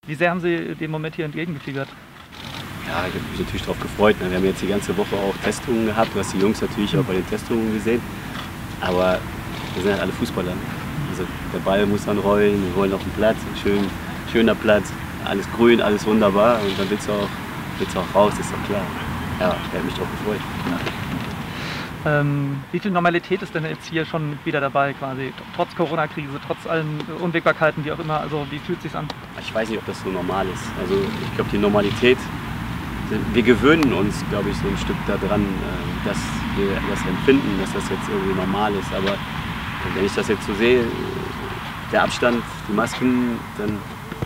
Wie sehr haben Sie dem Moment hier entgegengefiebert? Ja, ich habe mich natürlich darauf gefreut. Wir haben jetzt die ganze Woche auch Testungen gehabt, du hast die Jungs natürlich auch bei den Testungen gesehen. Aber wir sind halt alle Fußballer. Also der Ball muss dann rollen, wir wollen auf den Platz, schöner Platz, alles grün, alles wunderbar und dann willst du auch raus, ist doch klar. Ja, ich habe mich darauf gefreut. Wie viel Normalität ist denn jetzt hier schon wieder dabei quasi? Trotz Corona-Krise, trotz allen Unwägbarkeiten, wie auch immer, also wie fühlt es sich an? Ich weiß nicht, ob das so normal ist. Also ich glaube, die Normalität, wir gewöhnen uns, glaube ich, so ein Stück daran, dass wir das empfinden, dass das jetzt irgendwie normal ist. Aber wenn ich das jetzt so sehe, der Abstand, die Masken, dann,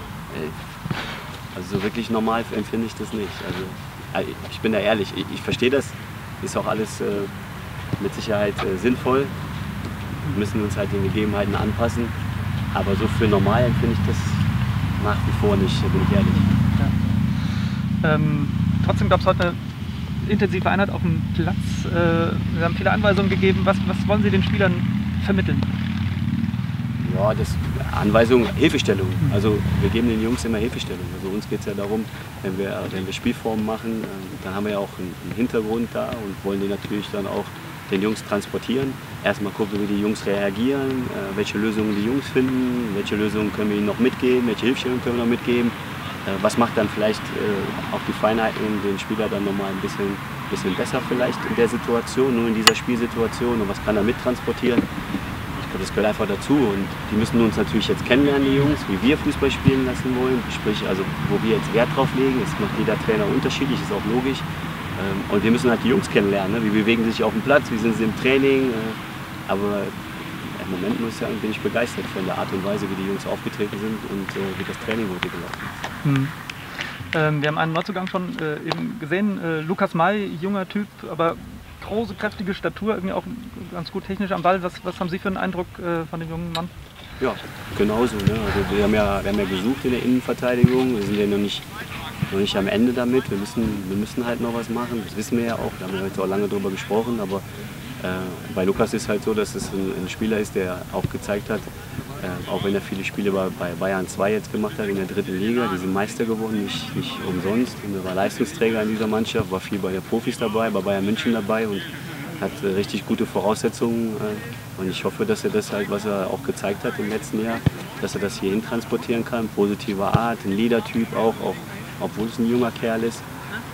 also so wirklich normal empfinde ich das nicht. Also ich bin da ehrlich, ich verstehe das, ist auch alles mit Sicherheit sinnvoll. Wir müssen uns halt den Gegebenheiten anpassen. Aber so für normal empfinde ich das nach wie vor nicht, bin ich ehrlich. Ja. Trotzdem gab es heute eine intensive Einheit auf dem Platz. Sie haben viele Anweisungen gegeben. Was wollen Sie den Spielern vermitteln? Ja, Anweisungen, Hilfestellung. Also wir geben den Jungs immer Hilfestellung. Also uns geht es ja darum, wenn wir Spielformen machen, dann haben wir ja auch einen Hintergrund da und wollen den natürlich dann auch den Jungs transportieren. Erstmal gucken, wie die Jungs reagieren, welche Lösungen die Jungs finden, welche Lösungen können wir ihnen noch mitgeben, welche Hilfestellungen können wir noch mitgeben. Was macht dann vielleicht auch die Feinheiten den Spieler dann nochmal ein bisschen besser vielleicht in der Situation, nur in dieser Spielsituation und was kann er mittransportieren. Ich glaube, das gehört einfach dazu und die müssen uns natürlich jetzt kennenlernen, die Jungs, wie wir Fußball spielen lassen wollen, sprich also wo wir jetzt Wert drauf legen, das macht jeder Trainer unterschiedlich, ist auch logisch. Und wir müssen halt die Jungs kennenlernen, ne? Wie bewegen sie sich auf dem Platz, wie sind sie im Training. Aber im Moment bin ich begeistert von der Art und Weise, wie die Jungs aufgetreten sind und wie das Training heute gelaufen ist. Wir haben einen Neuzugang schon eben gesehen, Lukas May, junger Typ, aber große, kräftige Statur, irgendwie auch ganz gut technisch am Ball. Was haben Sie für einen Eindruck von dem jungen Mann? Ja, genauso. Ne? Also wir haben ja gesucht in der Innenverteidigung, wir sind ja noch nicht am Ende damit, wir müssen halt noch was machen, das wissen wir ja auch, da haben wir heute auch lange drüber gesprochen, aber bei Lukas ist halt so, dass es ein Spieler ist, der auch gezeigt hat, auch wenn er viele Spiele bei Bayern 2 jetzt gemacht hat in der 3. Liga, die sind Meister geworden, nicht umsonst, und er war Leistungsträger in dieser Mannschaft, war viel bei den Profis dabei, bei Bayern München dabei und hat richtig gute Voraussetzungen und ich hoffe, dass er das halt, was er auch gezeigt hat im letzten Jahr, dass er das hierhin transportieren kann, positiver Art, ein Leader-Typ auch obwohl es ein junger Kerl ist,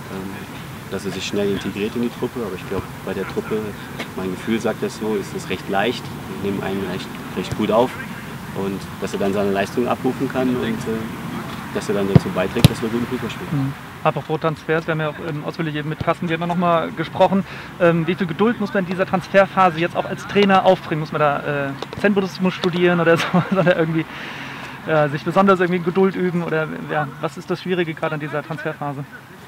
dass er sich schnell integriert in die Truppe. Aber ich glaube, bei der Truppe, mein Gefühl sagt das so, ist es recht leicht. Wir nehmen einen recht gut auf und dass er dann seine Leistung abrufen kann und dass er dann dazu beiträgt, dass wir guten Fußball spielen. Apropos Transfers, wir haben ja auch ausführlich eben mit Carsten Weber noch mal gesprochen. Wie viel Geduld muss man in dieser Transferphase jetzt auch als Trainer aufbringen? Muss man da Zen-Buddhismus studieren oder so, oder irgendwie sich besonders irgendwie Geduld üben? Oder ja, was ist das Schwierige gerade an dieser Transferphase?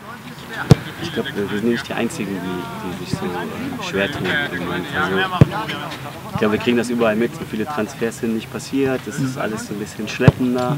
Ich glaube, wir sind nicht die Einzigen, die sich so schwer tun im Moment. Also, ich glaube, wir kriegen das überall mit. So viele Transfers sind nicht passiert. Es ist alles so ein bisschen schleppender.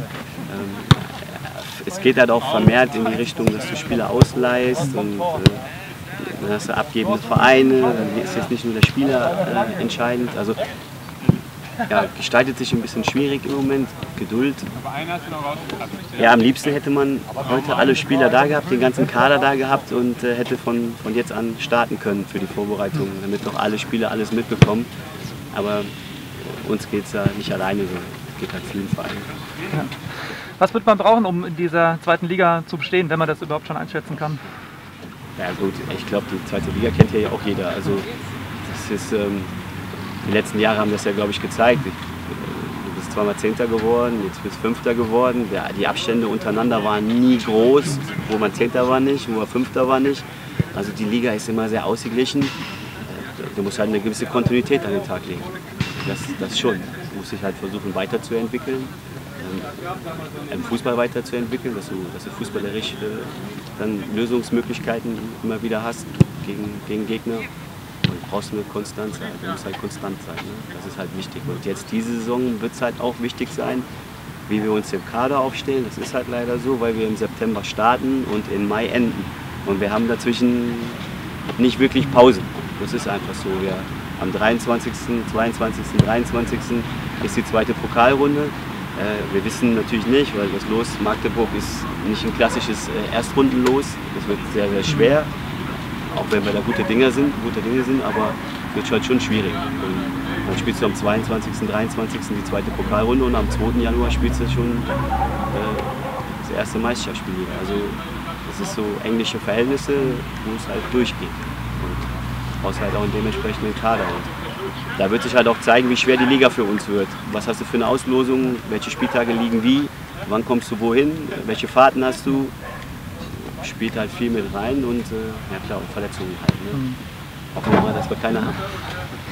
Es geht halt auch vermehrt in die Richtung, dass du Spieler ausleihst und dann hast du abgebende Vereine. Dann ist jetzt nicht nur der Spieler entscheidend. Also, ja, gestaltet sich ein bisschen schwierig im Moment. Geduld. Ja, am liebsten hätte man heute alle Spieler da gehabt, den ganzen Kader da gehabt und hätte von jetzt an starten können für die Vorbereitung, damit noch alle Spieler alles mitbekommen. Aber uns geht es ja nicht alleine so, es geht halt vielen Vereinen. Ja. Was wird man brauchen, um in dieser 2. Liga zu bestehen, wenn man das überhaupt schon einschätzen kann? Ja gut, ich glaube, die 2. Liga kennt ja auch jeder. Also das ist, die letzten Jahre haben das ja, glaube ich, gezeigt. Du bist zweimal 10. geworden, jetzt bist du 5. geworden. Die Abstände untereinander waren nie groß, wo man 10. war nicht, wo man 5. war nicht. Also die Liga ist immer sehr ausgeglichen. Du musst halt eine gewisse Kontinuität an den Tag legen. Das schon. Du musst dich halt versuchen weiterzuentwickeln, im Fußball weiterzuentwickeln, dass du fußballerisch dann Lösungsmöglichkeiten immer wieder hast gegen Gegner. Und brauchst eine Konstanz sein, du musst halt konstant sein, ne? Das ist halt wichtig. Und jetzt diese Saison wird es halt auch wichtig sein, wie wir uns im Kader aufstellen. Das ist halt leider so, weil wir im September starten und im Mai enden. Und wir haben dazwischen nicht wirklich Pause. Das ist einfach so. Am 23., 22., 23. ist die 2. Pokalrunde. Wir wissen natürlich nicht, weil das Los Magdeburg ist nicht ein klassisches Erstrundenlos. Das wird sehr, sehr schwer, auch wenn wir da gute Dinge sind, aber es wird halt schon schwierig. Und dann spielst du am 22., 23. die zweite Pokalrunde und am 2. Januar spielst du schon das erste Meisterschaftsspiel. Also das ist so englische Verhältnisse, wo es halt durchgeht. Und brauchst halt auch einen dementsprechenden Kader. Und da wird sich halt auch zeigen, wie schwer die Liga für uns wird. Was hast du für eine Auslosung, welche Spieltage liegen wie, wann kommst du wohin, welche Fahrten hast du. Spielt halt viel mit rein und ja klar, und Verletzungen halt. Ne? Hoffen wir mal, dass wir keine haben.